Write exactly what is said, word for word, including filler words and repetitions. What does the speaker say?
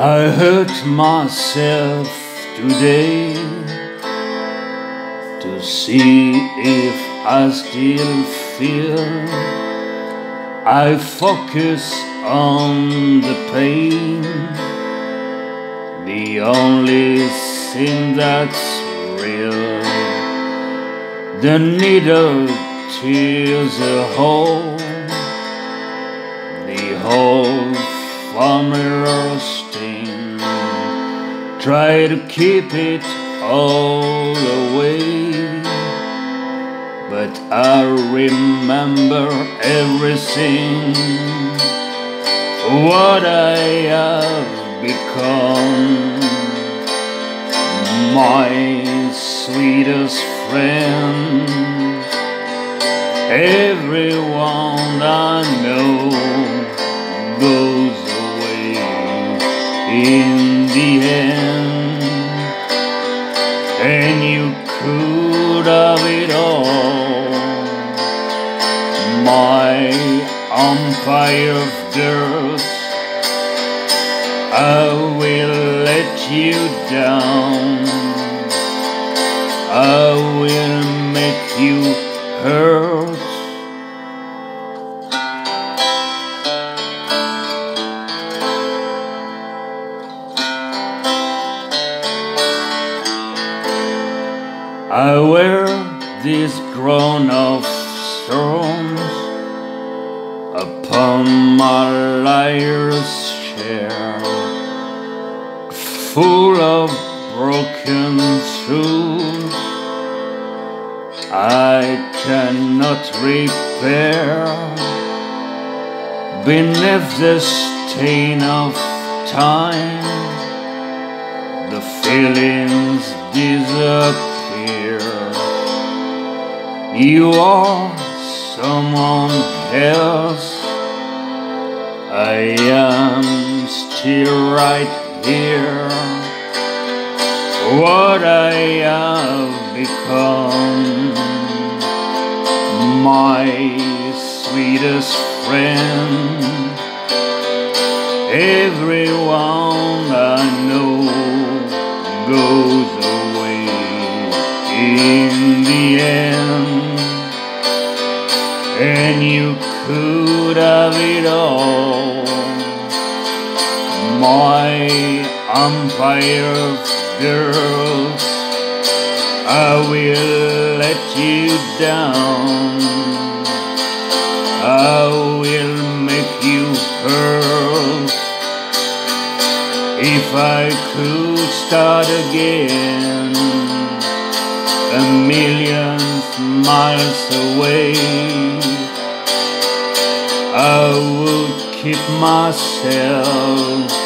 I hurt myself today to see if I still feel. I focus on the pain, the only thing that's real. The needle tears a hole, the hole from a sting. Try to keep it all away, but I remember everything, what I have become. My sweetest friend, everyone I know goes away in the end, and you could have it all. My umpire of dirt, I will let you down, I will make you hurt. I wear this crown of thorns upon my liar's chair, full of broken truths I cannot repair. Beneath the stain of time, the feelings disappear. You are someone else, I am still right here. What I have become, my sweetest friend, everyone I know goes away in the end, and you could have it all. My umpire of girls, I will let you down, I will make you hurt. If I could start again, a million miles away, I would keep myself